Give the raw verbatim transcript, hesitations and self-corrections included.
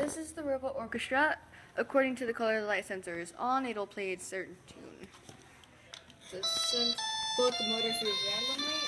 This is the robot orchestra. According to the color the light sensor is on, it'll play a certain tune. So since both the motors move randomly,